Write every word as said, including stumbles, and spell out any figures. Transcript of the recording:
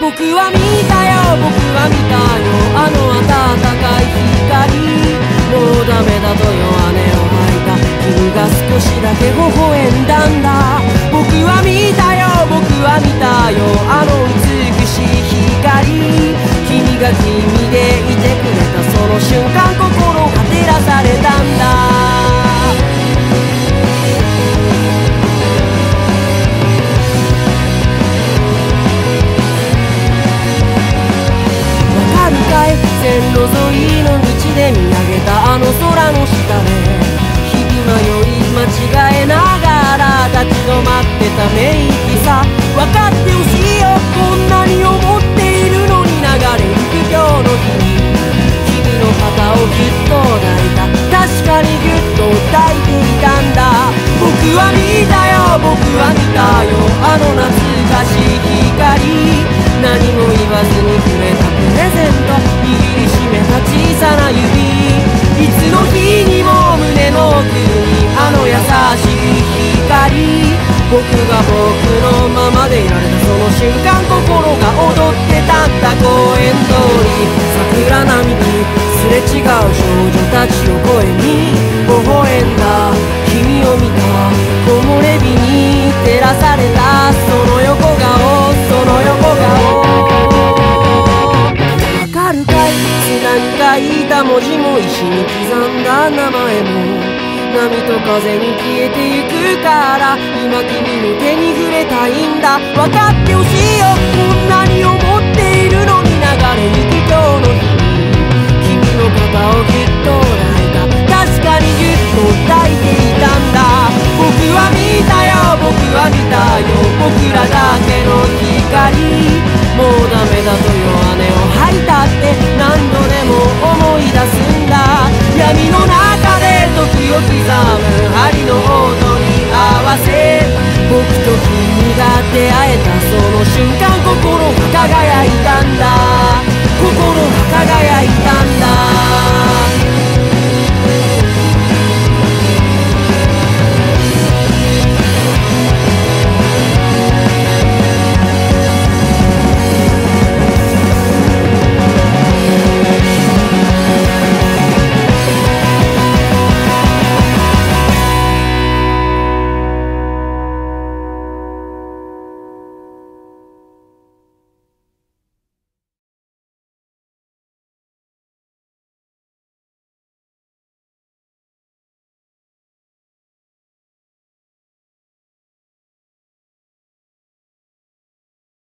僕は見たよ僕は見たよあの暖かい光もうダメだと弱音を吐いた君が少しだけ微笑んだんだ僕は見たよ僕は見たよあの美しい光君が君でいてくれたその瞬間心が照らされたんだ線路沿いの道で見上げたあの空の下で日々迷い間違えながら立ち止まってため息さ分かってほしいよこんなに思っているのに流れゆく今日の日に君の肩をぎゅっと抱いた確かにぎゅっと抱いていたんだ僕は見たよ僕は見たよあの懐かしい光何も言わずにくれたプレゼント握りしめた小さな指いつの日にも胸の奥にあの優しい光僕が僕のままでいられたその瞬間心が踊ってたんだ公園通り桜並木すれ違う少女たちを声に微笑んだ君を見た木漏れ日に照らされたその横顔その横顔わかるかい砂に書いた文字も石に刻んだ名前も波と風に消えてゆくから今君の手に触れたいんだ分かってほしいよこんなに思っているのに流れゆく今日の日に君の肩をぎゅっと抱いた確かにぎゅっと抱いていたんだ僕は見たよ僕は見たよ僕らだけの光もうダメだと弱音を吐いたって何度でも思い出すんだ闇の中で時を刻む針の音に合わせ僕と君が出会えたその瞬間心が輝いたん